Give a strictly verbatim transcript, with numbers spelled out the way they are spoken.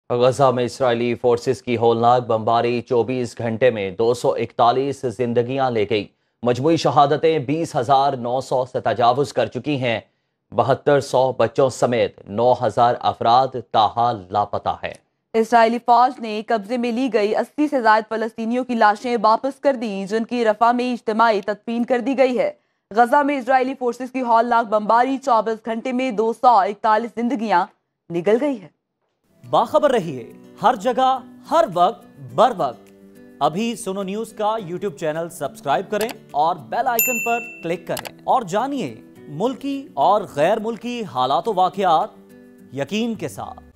गजा में Israeli forces की होलनाक बमबारी चौबीस घंटे में दो सौ इकतालीस जिंदगियां ले गई। मजमूई शहादतें बीस हजार नौ सौ से तजावुज कर चुकी हैं। बहत्तर सौ बच्चों समेत नौ हजार अफराद ताहाल लापता है। इसराइली फौज ने कब्जे में ली गई अस्सी से ज्यादा फलस्तीनियों की लाशें वापस कर दी, जिनकी रफा में इज्तिमाई तदफीन कर दी गई है। गजा में इसराइली फोर्सेस की हौलनाक बमबारी चौबीस घंटे में दो सौ इकतालीस जिंदगियां निगल गई है। बाखबर रहिए हर जगह हर वक्त बर वक्त। अभी सुनो न्यूज का यूट्यूब चैनल सब्सक्राइब करें और बेल आइकन पर क्लिक करें और जानिए मुल्की और गैर मुल्की हालात व वाकयात यकीन के साथ।